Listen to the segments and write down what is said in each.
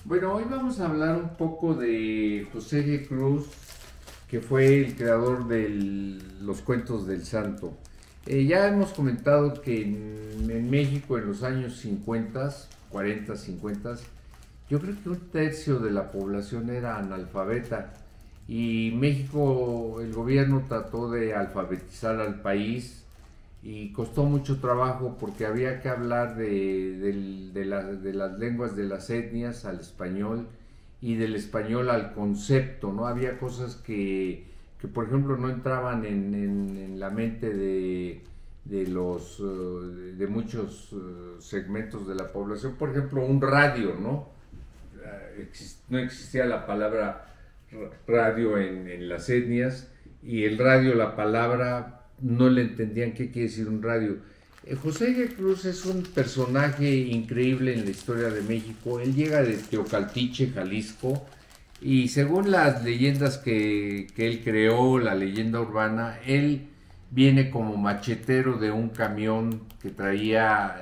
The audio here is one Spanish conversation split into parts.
Bueno, hoy vamos a hablar un poco de José G. Cruz, que fue el creador de los cuentos del santo. Ya hemos comentado que en México en los años 50, 40, 50, yo creo que un tercio de la población era analfabeta y México, el gobierno trató de alfabetizar al país y costó mucho trabajo porque había que hablar de las lenguas de las etnias al español y del español al concepto, ¿no? Había cosas que por ejemplo, no entraban en la mente de muchos segmentos de la población. Por ejemplo, un radio, ¿no? No existía la palabra radio en las etnias y el radio, la palabra no le entendían qué quiere decir un radio. José G. Cruz es un personaje increíble en la historia de México. Él llega de Teocaltiche, Jalisco, y según las leyendas que él creó, la leyenda urbana, él viene como machetero de un camión que traía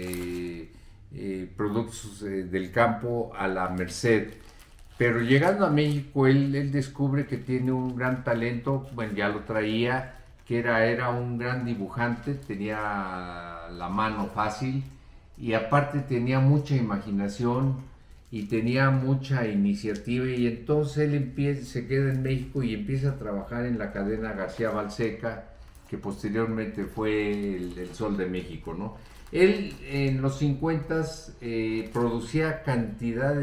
productos del campo a la Merced. Pero llegando a México, él descubre que tiene un gran talento, bueno, ya lo traía, que era un gran dibujante, tenía la mano fácil y aparte tenía mucha imaginación y tenía mucha iniciativa y entonces él se queda en México y empieza a trabajar en la cadena García Balseca, que posteriormente fue el Sol de México, ¿no? Él en los 50 producía cantidad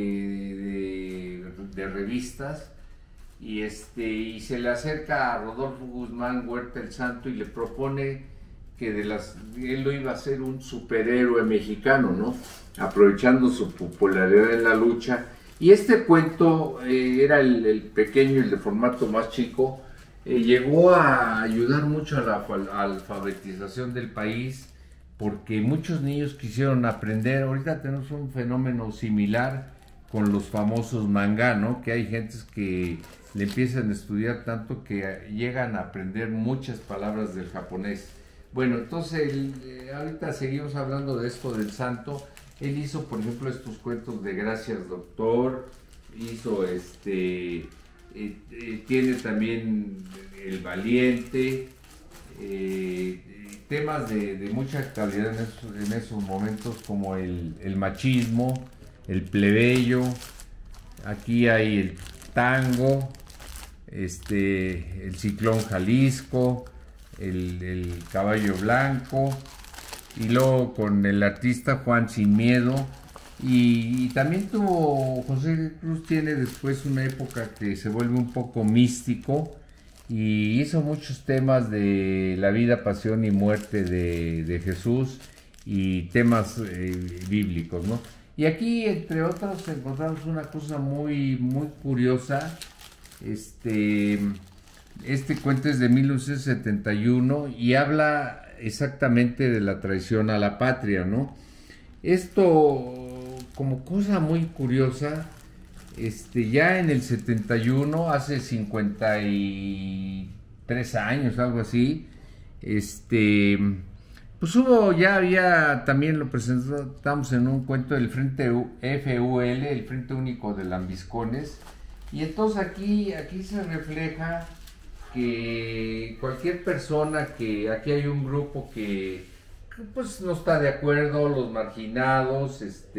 de revistas y se le acerca a Rodolfo Guzmán Huerta el Santo y le propone que él lo iba a ser un superhéroe mexicano, ¿no? Aprovechando su popularidad en la lucha. Y este cuento era el pequeño, el de formato más chico, llegó a ayudar mucho a la alfabetización del país porque muchos niños quisieron aprender. Ahorita tenemos un fenómeno similar con los famosos manga, ¿no? Que hay gentes que le empiezan a estudiar tanto que llegan a aprender muchas palabras del japonés. Bueno, entonces ahorita seguimos hablando de esto del santo. Él hizo, por ejemplo, estos cuentos de Gracias Doctor, hizo tiene también El Valiente, temas de mucha actualidad en esos momentos como el machismo, el plebeyo, aquí hay el tango, el ciclón Jalisco, el caballo blanco, y luego con el artista Juan Sin Miedo. Y también José Cruz tiene después una época que se vuelve un poco místico y hizo muchos temas de la vida, pasión y muerte de Jesús y temas bíblicos, ¿no? Y aquí, entre otros, encontramos una cosa muy, muy curiosa. Este cuento es de 1971 y habla exactamente de la traición a la patria, ¿no? Esto, como cosa muy curiosa, ya en el 71, hace 53 años, algo así, pues ya había, también lo presentamos en un cuento del Frente FUL, el Frente Único de Lambiscones, y entonces aquí se refleja que cualquier persona, que aquí hay un grupo que pues no está de acuerdo, los marginados,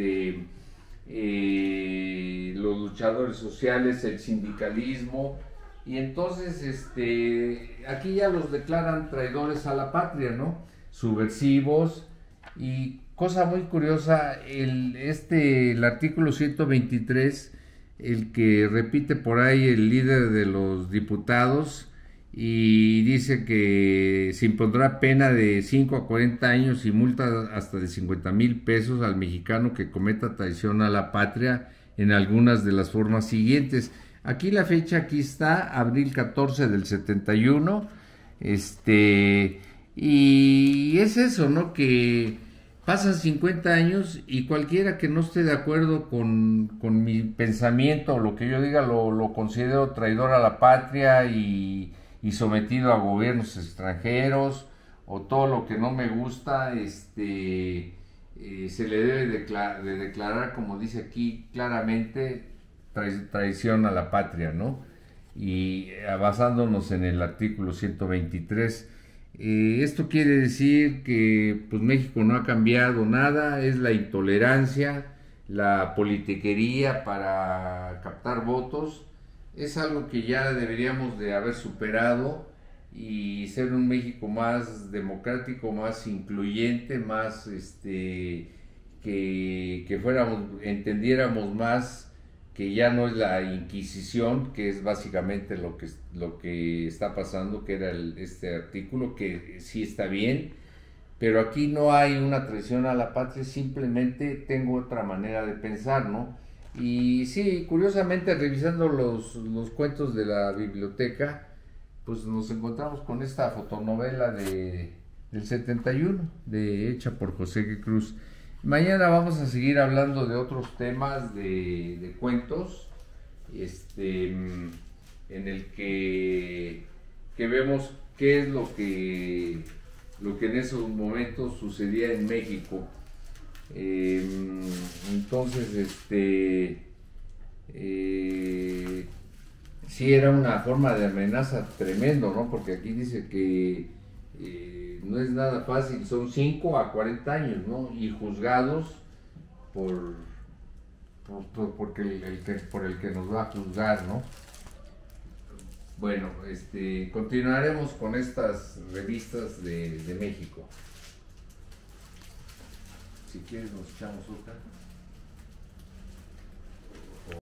los luchadores sociales, el sindicalismo, y entonces aquí ya los declaran traidores a la patria, ¿no? Subversivos. Y cosa muy curiosa, el artículo 123, el que repite por ahí el líder de los diputados, y dice que se impondrá pena de 5 a 40 años y multa hasta de 50,000 pesos al mexicano que cometa traición a la patria en algunas de las formas siguientes. Aquí la fecha, aquí está, abril 14 del 71, y es eso, ¿no? Que pasan 50 años y cualquiera que no esté de acuerdo con mi pensamiento o lo que yo diga lo considero traidor a la patria y sometido a gobiernos extranjeros, o todo lo que no me gusta, se le debe de declarar, como dice aquí claramente, traición a la patria, ¿no? Y basándonos en el artículo 123, esto quiere decir que pues México no ha cambiado nada, es la intolerancia, la politiquería para captar votos, es algo que ya deberíamos de haber superado y ser un México más democrático, más incluyente, más que fuéramos, entendiéramos más que ya no es la Inquisición, que es básicamente lo que está pasando, que era este artículo, que sí está bien, pero aquí no hay una traición a la patria, simplemente tengo otra manera de pensar, ¿no? Y sí, curiosamente, revisando los cuentos de la biblioteca, pues nos encontramos con esta fotonovela del 71, hecha por José G. Cruz. Mañana vamos a seguir hablando de otros temas de cuentos, en el que vemos qué es lo que en esos momentos sucedía en México. Entonces, sí era una forma de amenaza tremendo, ¿no? Porque aquí dice que no es nada fácil, son 5 a 40 años, ¿no? Y juzgados por el que nos va a juzgar, ¿no? Bueno, continuaremos con estas revistas de México. Si quieres nos echamos otra.